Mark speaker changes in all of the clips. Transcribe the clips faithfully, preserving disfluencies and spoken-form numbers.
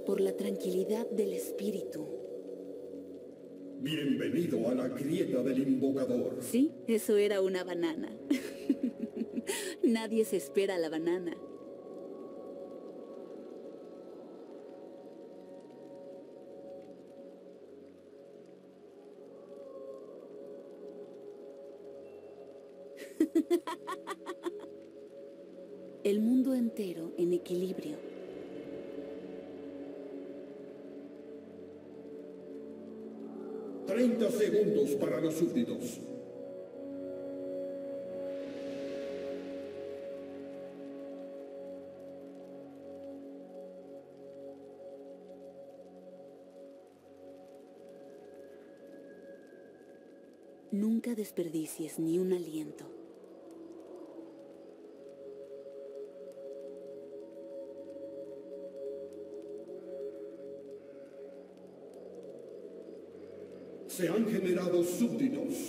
Speaker 1: Por la tranquilidad del espíritu.
Speaker 2: Bienvenido a la grieta del invocador.
Speaker 1: Sí, eso era una banana. Nadie se espera la banana. El mundo entero en equilibrio.
Speaker 2: treinta segundos para los súbditos.
Speaker 1: Nunca desperdicies ni un aliento.
Speaker 2: Se han generado súbditos.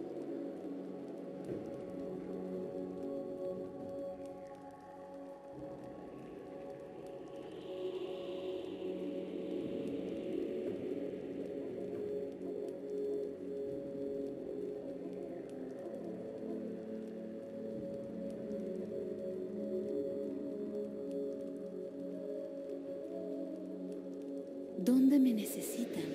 Speaker 1: ¿Dónde me necesitan?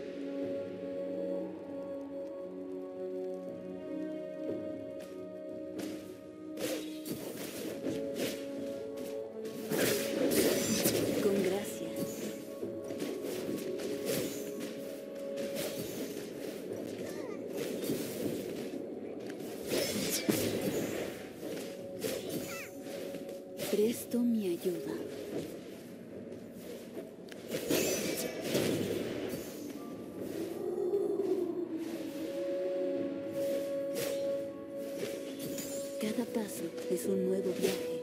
Speaker 1: Con gracia. Presto mi ayuda. Cada paso es un nuevo viaje.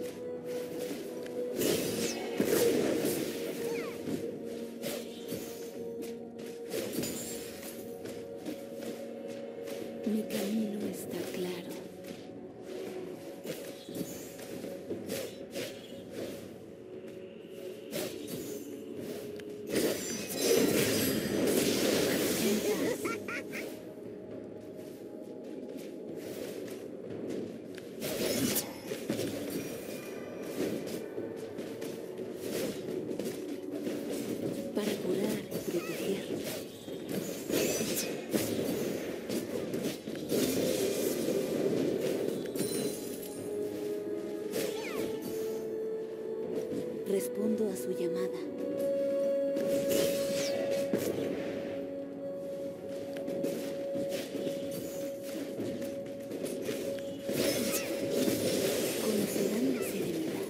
Speaker 1: Mi camino está claro. Para curar y proteger. Respondo a su llamada. Conocerán la serenidad.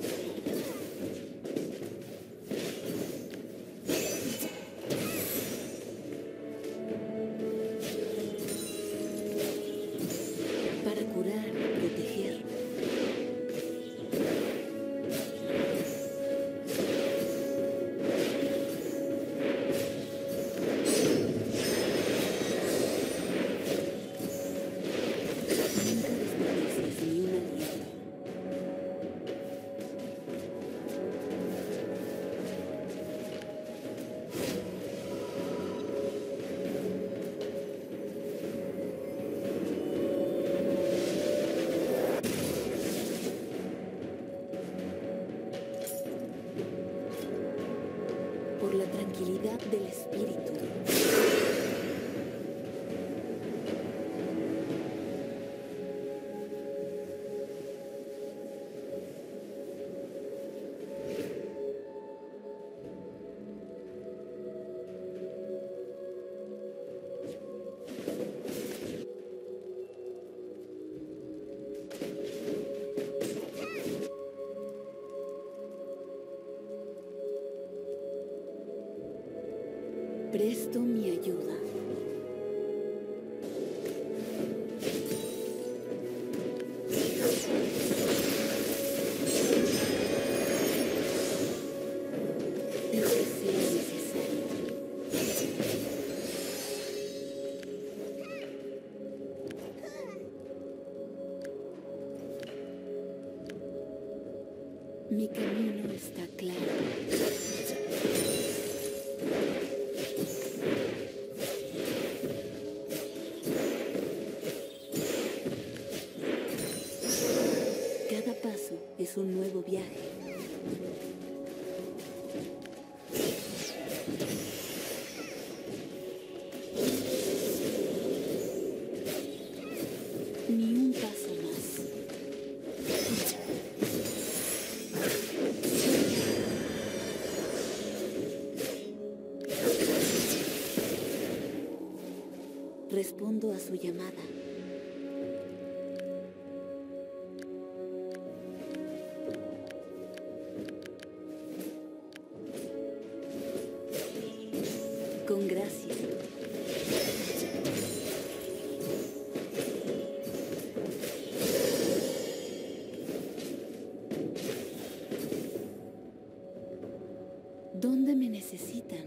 Speaker 1: Para curar y proteger. Nunca desperdicies ni un aliento. Por la tranquilidad del espíritu. Presto mi ayuda. Lo que sea necesario. Mi camino está claro. Cada paso es un nuevo viaje. Ni un paso más. Respondo a su llamada. Con gracia. ¿Dónde me necesitan?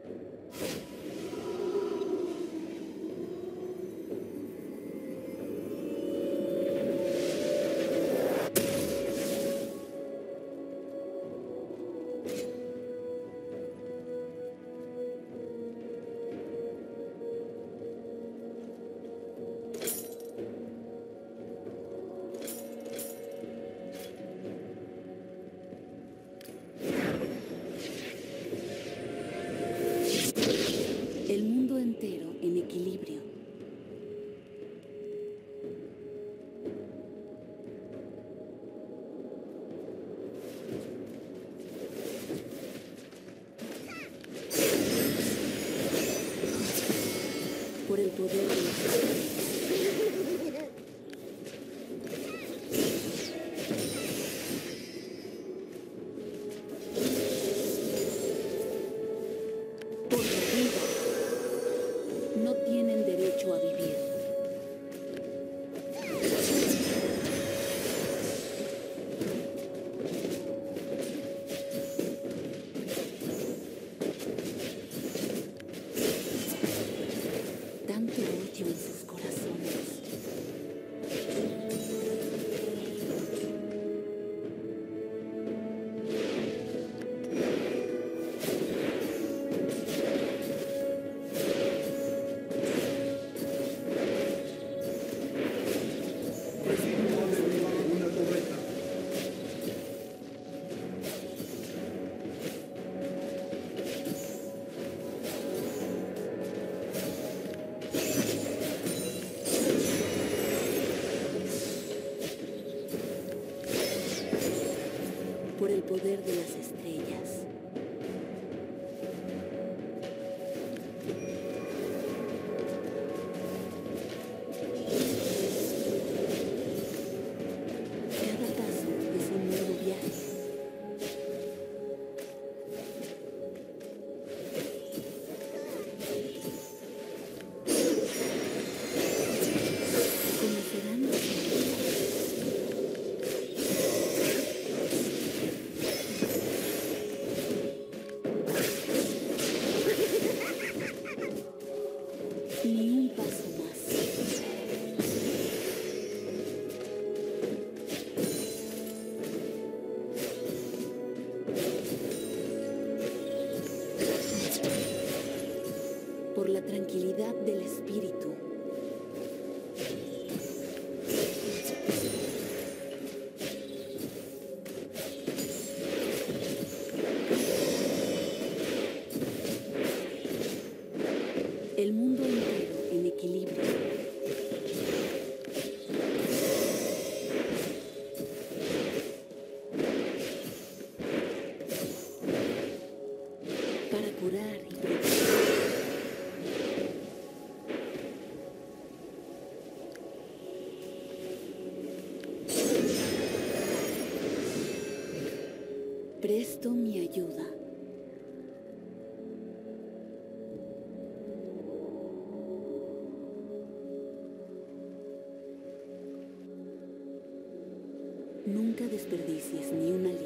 Speaker 1: El mundo entero en equilibrio. Por el poder de la por la vida. No tienen derecho a vivir. Tanto odio en sus corazones.
Speaker 2: Una torreta.
Speaker 1: Por el poder de las estrellas. Cada paso es un nuevo viaje. Conocerán los ni un paso más. Por la tranquilidad del espíritu. El mundo entero en equilibrio. Para curar y proteger. Presto mi ayuda. Nunca desperdicies ni una